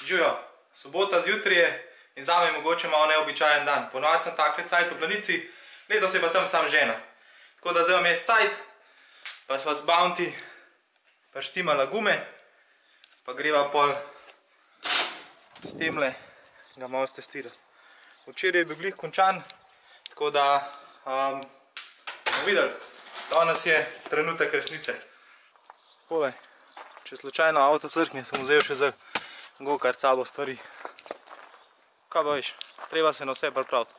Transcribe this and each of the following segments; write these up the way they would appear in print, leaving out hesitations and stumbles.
Živijo, sobota zjutraj je in zame je mogoče malo neobičajen dan. Ponovadi sem takle cajt v Planici, letos je pa tam sam žena. Tako da zdaj vam je cajt, pa sva s Bounty prštimala gume, pa greva pol s temle ga malo stestirati. Včeraj je bil glih končan, tako da bomo videli, danes je trenutek resnice. Takole, če slučajno avto crkne, sem vzel še za go-kart sabo stvari. Kaj pa veš, treba se na vse pripraviti.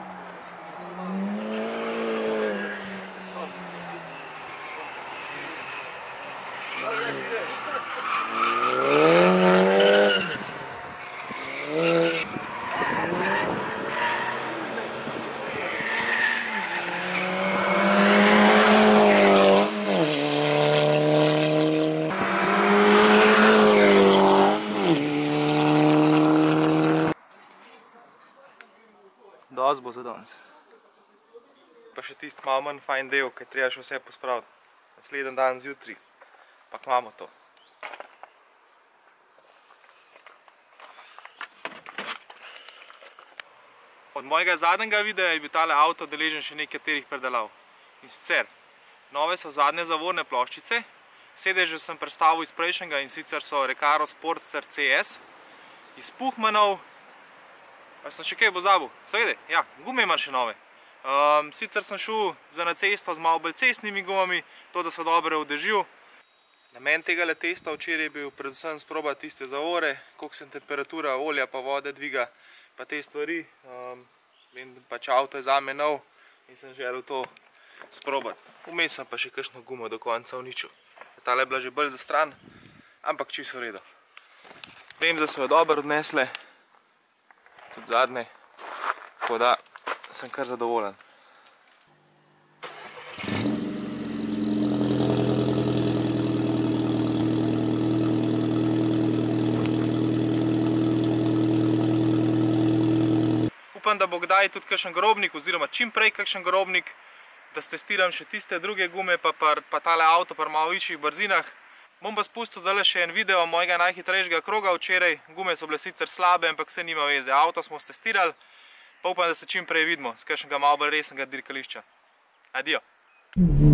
Dosti bo za danes. Pa še tisti malo manj fajn del, ker treba še vse pospraviti. Naslednji dan zjutraj, pa imamo to. Od mojega zadnjega videa je bil tale avto deležen še nekaterih predelav. In sicer, nove so zadnje zavorne ploščice, sedeže sem prestavil iz prejšnjega in sicer so Recaro Sportster CS, iz Puchmanov. Pa sem še kaj pozabil? Seveda, ja, gume imam še nove. Sicer sem šel za na cesto z malo bolj cestnimi gumami, to da so dobro vdežil. Namen tega testa včeraj je bil predvsem sprobati tiste zavore, koliko se temperatura olja pa vode dviga, pa te stvari. Vem, pač avto je zame nov in sem želel to sprobati. Vmes sem pa še kakšno gumo do konca uničil. Tale je bila že bolj za stran, ampak čisto v redu. Vem, da so jo dobro odnesle. Tudi zadnje, tako da sem kar zadovoljen. Upam, da bo kdaj tudi kakšen grobnik, oziroma čim prej kakšen grobnik, da stestiram še tiste druge gume, pa tale avto pri malo višjih brzinah. Bom pa spustil zdaj še en video mojega najhitrejšega kroga včeraj. Gume so bile sicer slabe, ampak vse nima veze. Avto smo stestirali, pa upam, da se čim prej vidimo z kakšnega malo bolj resnega dirkališča. Adijo!